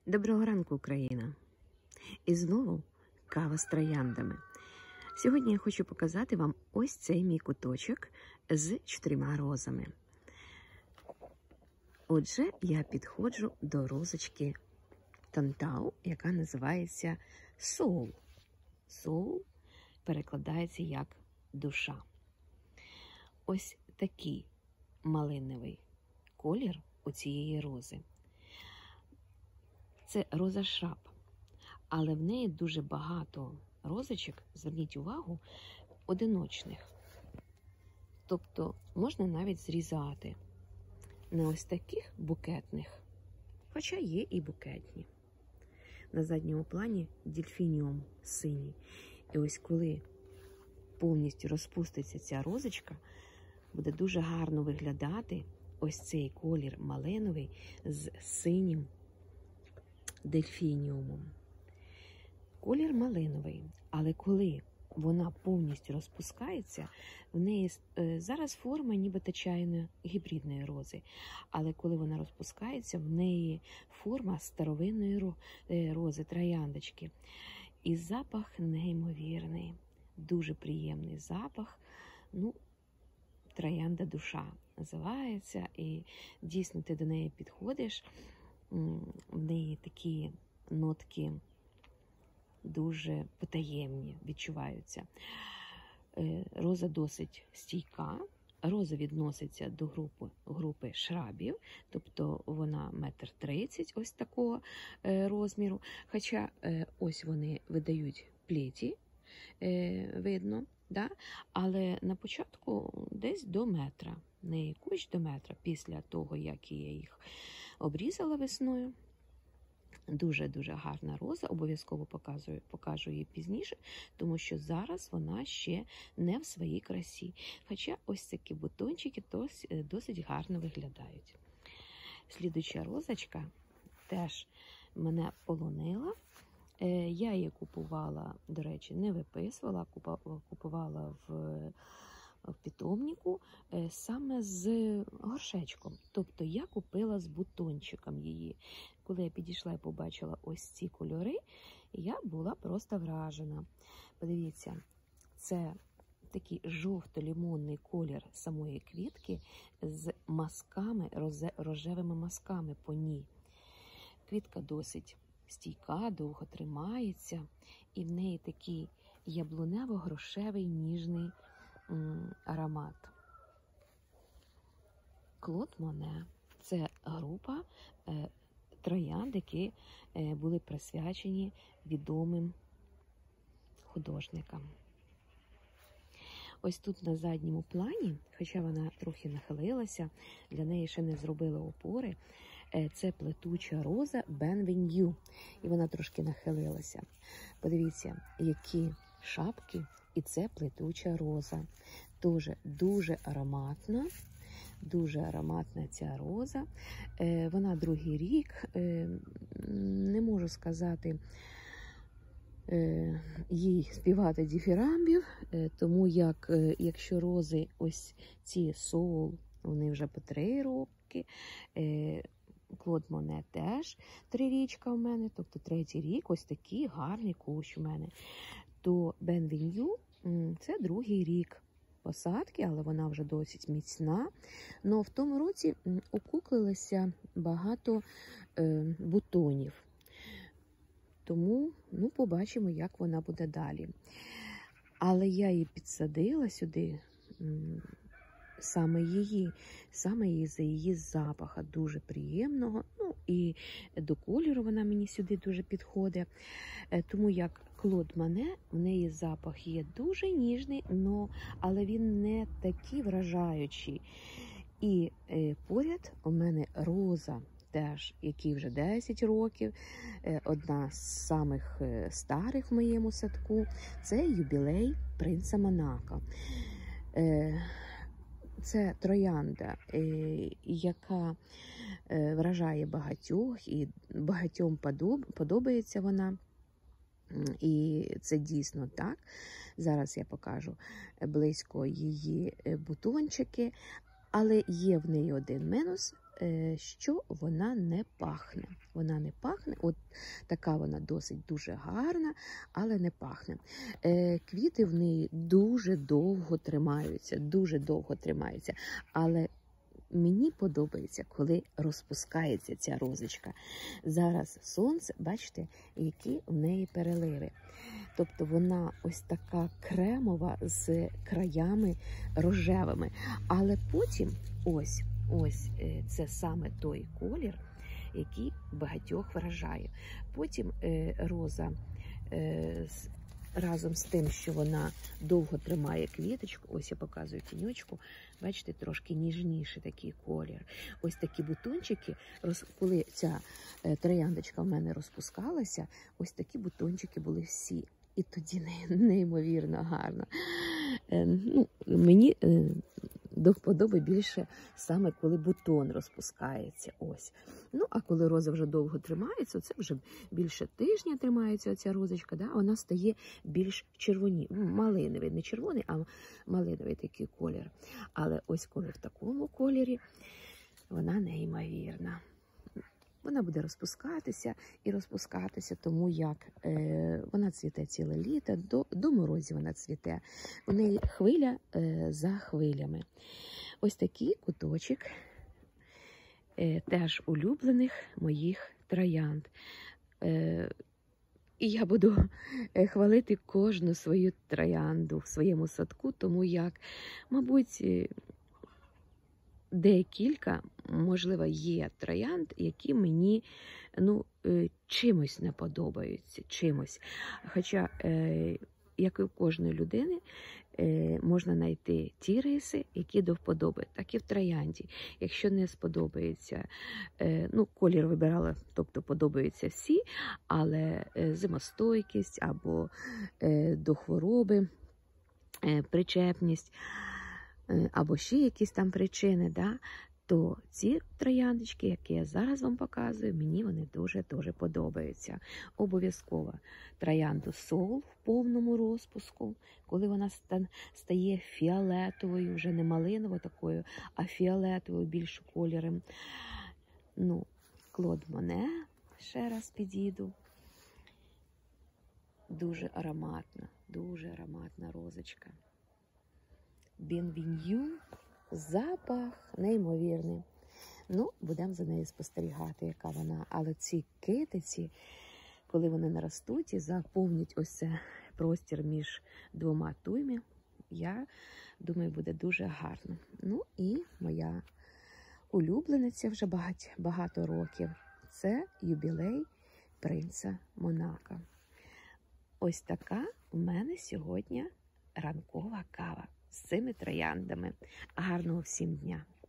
Доброго ранку, Україна! І знову кава з трояндами. Сьогодні я хочу показати вам ось цей мій куточок з 4 розами. Отже, я підходжу до розочки Тантау, яка називається Soul. Soul перекладається як душа. Ось такий малиновий колір у цієї рози. Це роза шраб, але в неї дуже багато розочок, зверніть увагу, одиночних. Тобто можна навіть зрізати не ось таких букетних, хоча є і букетні. На задньому плані дельфініум синій. І ось коли повністю розпуститься ця розочка, буде дуже гарно виглядати ось цей колір малиновий з синім дельфініумом. Колір малиновий, але коли вона повністю розпускається, в неї зараз форма нібито чайної гібридної рози, але коли вона розпускається, в неї форма старовинної рози, трояндочки. І запах неймовірний, дуже приємний запах, троянда душа називається, і дійсно ти до неї підходиш, в неї такі нотки дуже потаємні відчуваються. Роза досить стійка, роза відноситься до групи шрабів, тобто вона 1,30 м ось такого розміру, хоча ось вони видають плеті, видно, да? Але на початку десь до метра, не кущ до метра, після того, як я їх обрізала весною. Дуже-дуже гарна роза, обов'язково покажу її пізніше, тому що зараз вона ще не в своїй красі. Хоча ось такі бутончики досить гарно виглядають. Слідуюча розочка теж мене полонила. Я її купувала, до речі, не виписувала, купувала в питомнику саме з горшечком. Тобто я купила з бутончиком її. Коли я підійшла і побачила ось ці кольори, я була просто вражена. Подивіться, це такий жовто-лимонний колір самої квітки з мазками, рожевими мазками по ній. Квітка досить стійка, довго тримається, і в неї такий яблунево-грошевий ніжний аромат. Клод Моне – це група троянд, які були присвячені відомим художникам. Ось тут на задньому плані, хоча вона трохи нахилилася, для неї ще не зробили опори, це плетуча роза Бенвеню, і вона трошки нахилилася. Подивіться, які шапки, і це плетуча роза. Дуже ароматна ця роза. Вона другий рік, не можу сказати їй співати дифірамбів, тому якщо рози ось ці Soul, вони вже по 3 роки, Клод Моне теж 3 річка у мене, тобто 3-й рік, ось такий гарний кущ у мене. То Бенвеню – це 2-й рік посадки, але вона вже досить міцна. Но в тому році окуклилося багато бутонів. Тому, побачимо, як вона буде далі. Але я її підсадила сюди, саме її за її запаха, дуже приємного. І до кольору вона мені сюди дуже підходить. Тому як Клод Моне, в неї запах є дуже ніжний, але він не такий вражаючий. І поряд у мене роза, теж, якій вже 10 років, одна з самих старих в моєму садку, це юбілей принца Монако. Це троянда, яка вражає багатьох, і багатьом подобається вона. І це дійсно так. Зараз я покажу близько її бутончики, але є в неї один мінус, що вона не пахне. Вона не пахне, от така вона досить дуже гарна, але не пахне. Квіти в неї дуже довго тримаються, але мені подобається, коли розпускається ця розочка. Зараз сонце, бачите, які в неї переливи. Тобто вона ось така кремова з краями рожевими. Але потім ось це саме той колір, який багатьох вражає. Потім роза разом з тим, що вона довго тримає квіточку, ось я показую тіньочку, бачите, трошки ніжніший такий колір. Ось такі бутончики, коли ця трояндочка в мене розпускалася, ось такі бутончики були всі. І тоді неймовірно гарно. Мені до вподоби більше саме коли бутон розпускається. Ось. А коли роза вже довго тримається, це вже більше тижня тримається оця розочка, да? Вона стає більш малиновий, не червоний, а малиновий такий колір. Але ось коли в такому кольорі, вона неймовірна. Вона буде розпускатися, тому як вона цвіте ціле літо, до морозів вона цвіте. У неї хвиля за хвилями. Ось такий куточок теж улюблених моїх троянд. І я буду хвалити кожну свою троянду в своєму садку, тому як, мабуть, декілька, можливо, є троянд, які мені чимось не подобаються. Хоча, як і у кожної людини, можна знайти ті риси, які до вподоби, так і в троянді. Якщо не сподобається, колір вибирала, тобто подобаються всі, але зимостойкість або до хвороби, причепність, або ще якісь там причини, да, то ці трояндочки, які я зараз вам показую, мені вони дуже-дуже подобаються. Обов'язково троянду Soul в повному розпуску, коли вона стає фіолетовою, вже не малиновою такою, а фіолетовою більш кольором. Клод Моне, ще раз підійду. Дуже ароматна розочка. Бенвеню, запах неймовірний. Будемо за нею спостерігати, яка вона. Але ці китиці, коли вони наростуть і заповнять ось це простір між двома туями, я думаю, буде дуже гарно. І моя улюблениця вже багато років. Це юбілей принца Монако. Ось така у мене сьогодні ранкова кава з цими трояндами. Гарного всім дня!